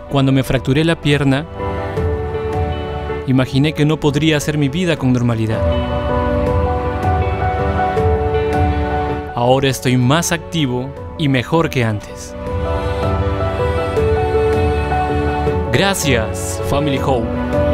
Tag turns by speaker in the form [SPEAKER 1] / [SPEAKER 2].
[SPEAKER 1] Cuando me fracturé la pierna, imaginé que no podría hacer mi vida con normalidad. Ahora estoy más activo y mejor que antes. Gracias, Family Hope.